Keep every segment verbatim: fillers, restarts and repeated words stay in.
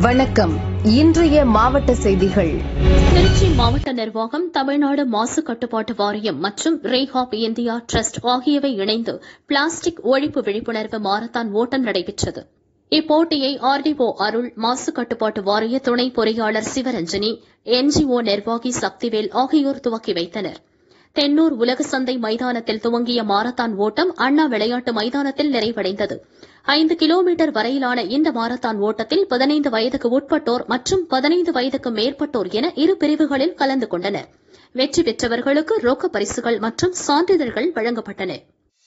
வணக்கம். இன்றைய மாவட்ட செய்திகள். திருச்சி மாவட்ட நிர்வாகம், தமிழ்நாடு மாசு கட்டுப்பாட்டு வாரியம் மற்றும் ரேஹாப் இந்தியா டிரஸ்ட் ஆகியவை இணைந்து பிளாஸ்டிக் ஒழிப்பு விழிப்புணர்வு மாரத்தான் ஓட்டம் நடைபெற்றது. இப்போட்டியை ஆர்டிஓ அருள், மாசு கட்டுப்பாட்டு வாரிய துணை பொறியாளர் சிவரஞ்சனி, என்ஜிஓ நிர்வாகி சக்திவேல் ஆகியோர் துவக்கி வைத்தனர். தென்னூர் உலக சந்தை மைதானத்தில் துவங்கிய மாரத்தான் ஓட்டம் அண்ணா விளையாட்டு மைதானத்தில் நிறைவடைந்தது. ஐந்து கிலோமீட்டர் வரையிலான இந்த மாரத்தான் ஓட்டத்தில் பதினைந்து வயதுக்கு உட்பட்டோர் மற்றும் பதினைந்து வயதுக்கு மேற்பட்டோர் என இரு பிரிவுகளில் கலந்து கொண்டனர். வெற்றி பெற்றவர்களுக்கு ரொக்க பரிசுகள் மற்றும் சான்றிதழ்கள் வழங்கப்பட்டன.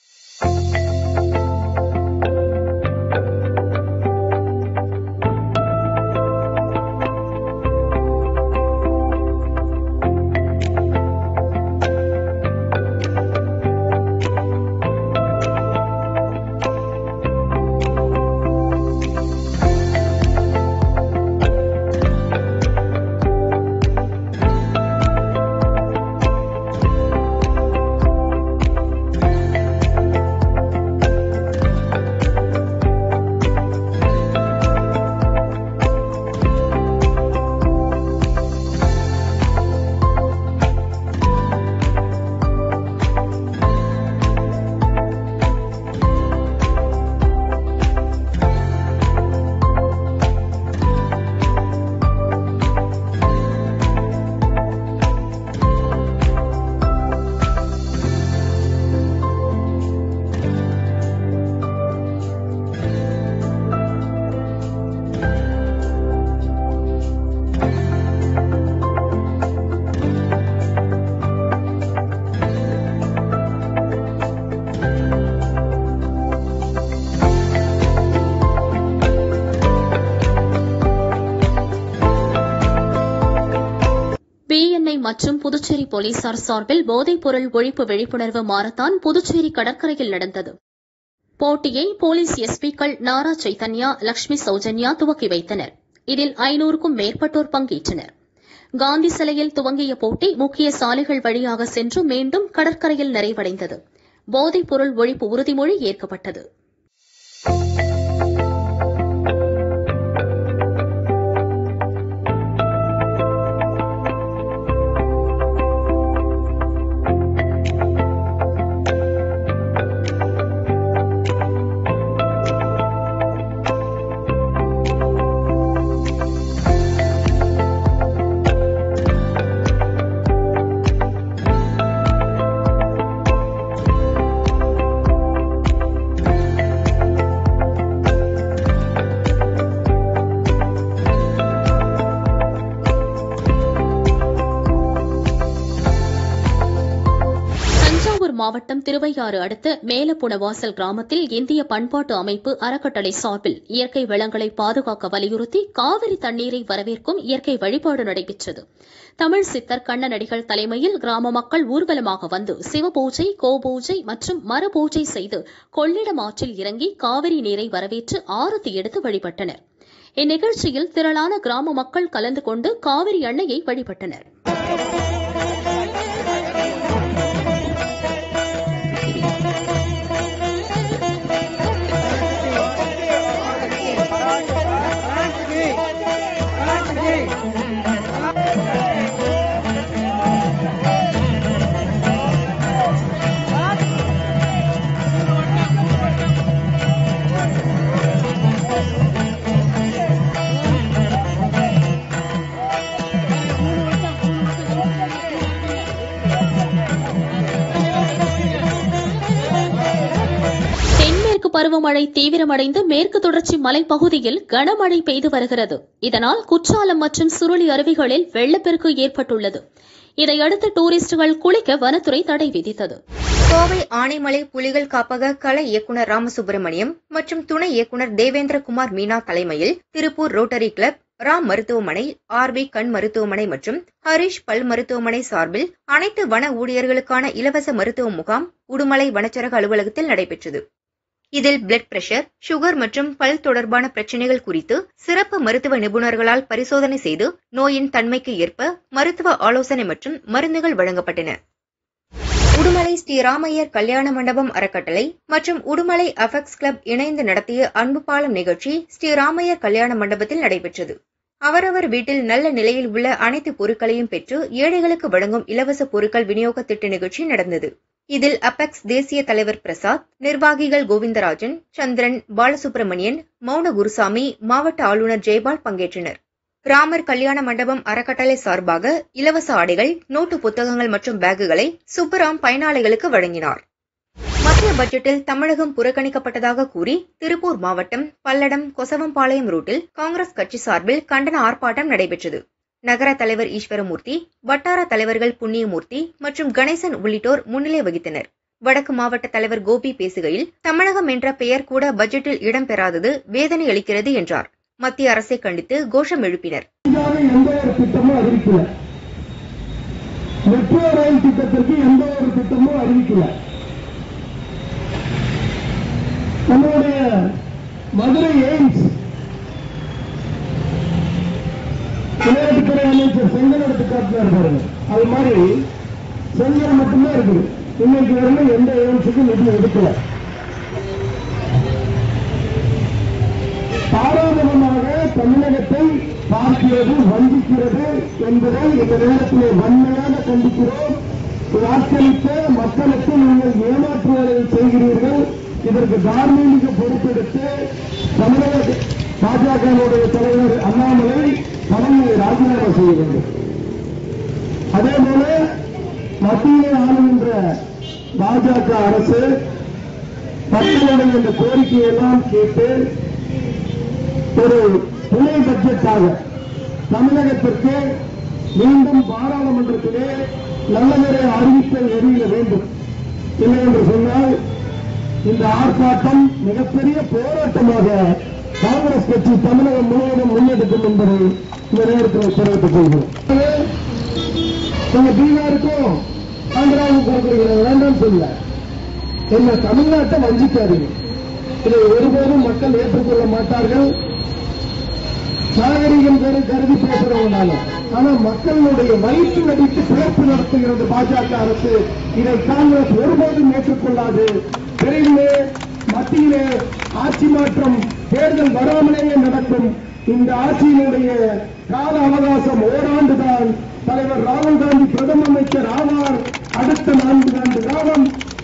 மற்றும் புதுச்சேரி போலீசார் சார்பில் போதைப் பொருள் ஒழிப்பு விழிப்புணர்வு மாரத்தான் புதுச்சேரி கடற்கரையில் நடந்தது. போட்டியை போலீஸ் எஸ்பிக்கள் நாரா சைதன்யா, லட்சுமி சௌஜன்யா துவக்கி வைத்தனர். இதில் ஐநூறுக்கும் மேற்பட்டோர் பங்கேற்றனர். காந்தி சிலையில் துவங்கிய போட்டி முக்கிய சாலைகள் வழியாக சென்று மீண்டும் கடற்கரையில் நிறைவடைந்தது. போதைப் பொருள் ஒழிப்பு உறுதிமொழி ஏற்கப்பட்டது. மாவட்டம் திருவையாறு அடுத்த மேலப்புணவாசல் கிராமத்தில் இந்திய பண்பாட்டு அமைப்பு அறக்கட்டளை சார்பில் இயற்கை வளங்களை பாதுகாக்க வலியுறுத்தி காவிரி தண்ணீரை வரவேற்கும் இயற்கை வழிபாடு நடைபெற்றது. தமிழ் சித்தர் கண்ணனடிகள் தலைமையில் கிராம மக்கள் ஊர்வலமாக வந்து சிவபூஜை, கோபூஜை மற்றும் மரபூஜை செய்து கொள்ளிடம் ஆற்றில் இறங்கி காவிரி நீரை வரவேற்று ஆரத்தி எடுத்து வழிபட்டனர். இந்நிகழ்ச்சியில் திரளான கிராம மக்கள் கலந்து கொண்டு காவிரி அன்னையை வழிபட்டனர். பருவமழை தீவிரமடைந்து மேற்கு தொடர்ச்சி மலைப்பகுதியில் கனமழை பெய்து வருகிறது. இதனால் குற்றாலம் மற்றும் சுருளி அருவிகளில் வெள்ளப்பெருக்கு ஏற்பட்டுள்ளது. இதையடுத்து டூரிஸ்டுகள் குளிக்க வனத்துறை தடை விதித்தது. கோவை ஆனைமலை புலிகள் காப்பக கள இயக்குநர் ராமசுப்பிரமணியம் மற்றும் துணை இயக்குநர் தேவேந்திரகுமார் மீனா தலைமையில் திருப்பூர் ரோட்டரி கிளப், ராம் மருத்துவமனை, ஆர்வி கண் மருத்துவமனை மற்றும் ஹரிஷ் பல் மருத்துவமனை சார்பில் அனைத்து வன ஊழியர்களுக்கான இலவச மருத்துவ முகாம் உடுமலை வனச்சரக அலுவலகத்தில் நடைபெற்றது. இதில் பிளட் பிரஷர், சுகர் மற்றும் பல் தொடர்பான பிரச்சினைகள் குறித்து சிறப்பு மருத்துவ நிபுணர்களால் பரிசோதனை செய்து நோயின் தன்மைக்கு ஏற்ப மருத்துவ ஆலோசனை மற்றும் மருந்துகள் வழங்கப்பட்டன. உடுமலை ஸ்ரீராமையர் கல்யாண மண்டபம் அறக்கட்டளை மற்றும் உடுமலை அபெக்ஸ் கிளப் இணைந்து நடத்திய அன்பு பாலம் நிகழ்ச்சி ஸ்ரீராமையர் கல்யாண மண்டபத்தில் நடைபெற்றது. அவரவர் வீட்டில் நல்ல நிலையில் உள்ள அனைத்து பொருட்களையும் பெற்று ஏழைகளுக்கு வழங்கும் இலவச பொருட்கள் விநியோக திட்ட நிகழ்ச்சி நடந்தது. இதில் அபெக்ஸ் தேசிய தலைவர் பிரசாத், நிர்வாகிகள் கோவிந்தராஜன், சந்திரன், பாலசுப்ரமணியன், மௌன குருசாமி, மாவட்ட ஆளுநர் ஜெயபால் பங்கேற்றனர். ராமர் கல்யாண மண்டபம் அறக்கட்டளை சார்பாக இலவச ஆடைகள், நோட்டு புத்தகங்கள் மற்றும் பேக்குகளை சுப்பராம் பயனாளிகளுக்கு வழங்கினார். மத்திய பட்ஜெட்டில் தமிழகம் புறக்கணிக்கப்பட்டதாக கூறி திருப்பூர் மாவட்டம் பல்லடம் கொசவம்பாளையம் ரூட்டில் காங்கிரஸ் கட்சி சார்பில் கண்டன ஆர்ப்பாட்டம் நடைபெற்றது. நகர தலைவர் ஈஸ்வரமூர்த்தி, வட்டார தலைவர்கள் புண்ணியமூர்த்தி மற்றும் கணேசன் உள்ளிட்டோர் முன்னிலை வகித்தனர். வடக்கு மாவட்ட தலைவர் கோபி பேசுகையில், தமிழகம் என்ற பெயர் கூட பட்ஜெட்டில் இடம்பெறாதது வேதனை அளிக்கிறது என்றார். மத்திய அரசை கண்டித்து கோஷம் எழுப்பினர். நம்முடைய மதுரை எய்ம்ஸ் விளையாட்டுத்துறை அமைச்சர் செங்கல் எடுத்து காட்டினார் பாருங்க. அது மாதிரி செங்கல் மட்டும்தான் இருக்குது. இன்னைக்கு வரல எந்த எய்ம்ஸுக்கும் நிதி எடுக்கல. பாராளுமன்றமாக தமிழகத்தை பார்க்கிறது, வஞ்சிக்கிறது என்பதை இந்த நேரத்திலே வன்மையாக கண்டிக்கிறோம். வாக்களித்த மக்களுக்கு நீங்கள் ஏமாற்று வேலையை செய்கிறீர்கள். இதற்கு தார்மீக பொறுப்பெடுத்து தமிழக பாஜகவுடைய தலைவர் அண்ணாமலை பதவியை ராஜினாமா செய்ய வேண்டும். அதேபோல மத்தியிலே ஆளுகின்ற பாஜக அரசு மக்களுடைய இந்த கோரிக்கையெல்லாம் கேட்டு ஒரு துணை பட்ஜெட்டாக தமிழகத்திற்கு மீண்டும் பாராளுமன்றத்திலே நல்லவரை அறிவிப்பை வெளியிட வேண்டும். இல்லை என்று சொன்னால் இந்த ஆர்ப்பாட்டம் மிகப்பெரிய போராட்டமாக காங்கிரஸ் கட்சி தமிழகம் முழுவதும் முன்னெடுக்கும் என்பதை இந்த நேரத்தில் தெரிவித்துக் கொள்கிறோம். பீகாருக்கும் ஆந்திராவுக்கும் கொடுக்கிறீங்க, வேண்டாம் சொல்ல. என்ன தமிழ்நாட்டை வஞ்சிக்காதீங்க. இதை ஒருபோதும் மக்கள் ஏற்றுக்கொள்ள மாட்டார்கள். நாகரிகம் கருதி பேசுறவனால, ஆனா மக்களுடைய வயிற்று நடித்து பிறப்பு நடத்துகிறது பாஜக அரசு. இதை காங்கிரஸ் ஒருபோதும் ஏற்றுக்கொள்ளாது. விரைவிலே மத்தியிலே ஆட்சி மாற்றம், தேர்தல் வராமலேயே நடக்கும். இந்த ஆட்சியினுடைய கால அவகாசம் ஓராண்டுதான். தலைவர் ராகுல் காந்தி பிரதம அமைச்சர் ஆவார். அடுத்த நான்கு ஆண்டு காலம்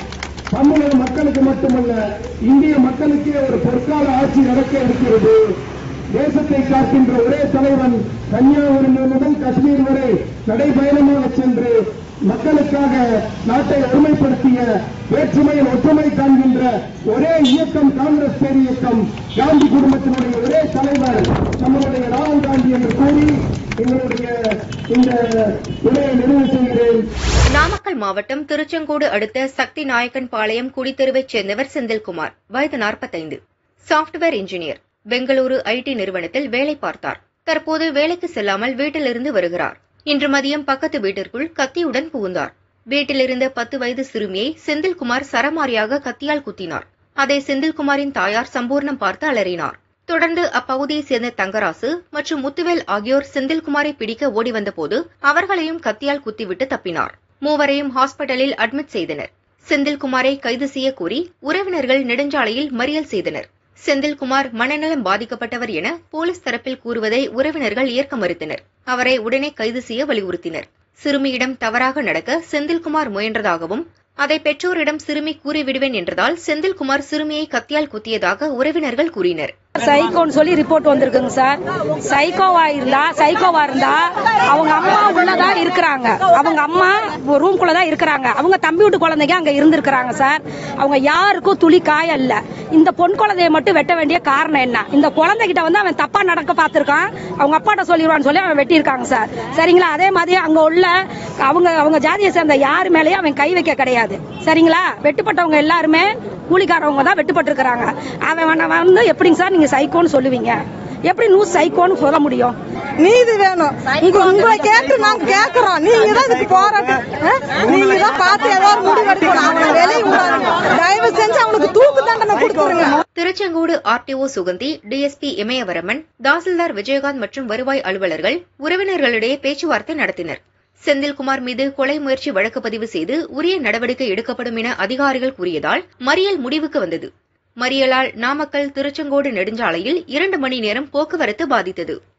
தமிழக மக்களுக்கு மட்டுமல்ல, இந்திய மக்களுக்கே ஒரு பொற்கால ஆட்சி நடக்க இருக்கிறது. தேசத்தை காக்கின்ற ஒரே தலைவன் கன்னியாகுமரி முதல் காஷ்மீர் வரை நடைபயணமாக சென்று மக்களுக்காக நாட்டை ஒருமைப்படுத்திய, வேற்றுமையில் ஒற்றுமை காண்கின்ற ஒரே இயக்கம் காங்கிரஸ் பேர் இயக்கம். காந்தி குடும்பத்தினுடைய ஒரே தலைவர் நம்மளுடைய ராகுல் காந்தி என்று கூறி எங்களுடைய இந்த உரையை நிறைவு செய்கிறேன். நாமக்கல் மாவட்டம் திருச்செங்கோடு அடுத்த சக்தி நாயக்கன் பாளையம் குடித்தெருவைச் சேர்ந்தவர் செந்தில்குமார், வயது நாற்பத்தைந்து, சாப்ட்வேர் இன்ஜினியர். பெங்களூரு ஐடி நிறுவனத்தில் வேலை பார்த்தார். தற்போது வேலைக்கு செல்லாமல் வீட்டிலிருந்து வருகிறார். இன்று மதியம் பக்கத்து வீட்டிற்குள் கத்தியுடன் புகுந்தார். வீட்டிலிருந்த பத்து வயது சிறுமியை செந்தில்குமார் சரமாரியாக கத்தியால் குத்தினார். அதை செந்தில்குமாரின் தாயார் சம்பூர்ணம் பார்த்து அலறினார். தொடர்ந்து அப்பகுதியைச் சேர்ந்த தங்கராசு மற்றும் முத்துவேல் ஆகியோர் செந்தில்குமாரை பிடிக்க ஓடி வந்தபோது அவர்களையும் கத்தியால் குத்திவிட்டு தப்பினார். மூவரையும் ஹாஸ்பிட்டலில் அட்மிட் செய்தனர். செந்தில்குமாரை கைது செய்ய கோரி உறவினர்கள் நெடுஞ்சாலையில் மறியல் செய்தனர். செந்தில்குமார் மனநலம் பாதிக்கப்பட்டவர் என போலீஸ் தரப்பில் கூறுவதை உறவினர்கள் ஏற்க மறுத்தனர். அவரை உடனே கைது செய்ய வலியுறுத்தினர். சிறுமியிடம் தவறாக நடக்க செந்தில்குமார் முயன்றதாகவும், அதை பெற்றோரிடம் சிறுமி கூறிவிடுவேன் என்றதால் செந்தில்குமார் சிறுமியை கத்தியால் குத்தியதாக உறவினர்கள் கூறினர். சைக்கோன்னு சொல்லி ரிப்போர்ட் வந்திருக்குங்க சார். சைக்கோவா இருந்தா சைக்கோவா இருந்தா அவங்க அம்மா உள்ளதான் இருக்கிறாங்க. அவங்க அம்மா ரூம்குள்ளதான் இருக்கிறாங்க. அவங்க தம்பி வீட்டு குழந்தைங்க அங்க இருந்திருக்கிறாங்க சார். அவங்க யாருக்கும் துளி காயம் இல்ல. இந்த பொன் குழந்தைய மட்டும் வெட்ட வேண்டிய காரணம் என்ன? இந்த குழந்தைகிட்ட வந்து அவன் தப்பா நடக்க பார்த்திருக்கான். அவங்க அப்பாட்ட சொல்லிடுவான்னு சொல்லி அவன் வெட்டியிருக்காங்க சார். சரிங்களா? அதே மாதிரி அங்க உள்ள அவங்க அவங்க ஜாதியை சேர்ந்த யாரு மேலேயும் அவன் கை வைக்க கிடையாது. சரிங்களா? வெட்டுப்பட்டவங்க எல்லாருமே கூலிக்காரவங்க தான் வெட்டுப்பட்டிருக்கிறாங்க. அவன் வந்து எப்படிங்க சார் நீங்க சைக்கோன்னு சொல்லுவீங்க? எப்படி நியூஸ் சைக்கோன்னு சொல்ல முடியும்? நீதி வேணும். உங்களை கேட்டு நாங்க கேட்கிறோம். நீங்க தான் இதுக்கு போராட்டம். நீங்க தான் பார்த்து ஏதாவது முடிவெடுக்கணும். அவனை வெளியே விடாதீங்க. தயவு செஞ்சு அவனுக்கு தூக்கு தண்டனை கொடுத்துருங்க. திருச்செங்கோடு ஆர்டிஓ சுகந்தி, டிஎஸ்பி இமயவரமன், தாசில்தார் விஜயகாந்த் மற்றும் வருவாய் அலுவலர்கள் உறவினர்களிடையே பேச்சுவார்த்தை நடத்தினர். செந்தில்குமார் மீது கொலை முயற்சி வழக்கு பதிவு செய்து உரிய நடவடிக்கை எடுக்கப்படும் என அதிகாரிகள் கூறியதால் மறியல் முடிவுக்கு வந்தது. மறியலால் நாமக்கல் திருச்செங்கோடு நெடுஞ்சாலையில் இரண்டு மணி நேரம் போக்குவரத்து பாதித்தது.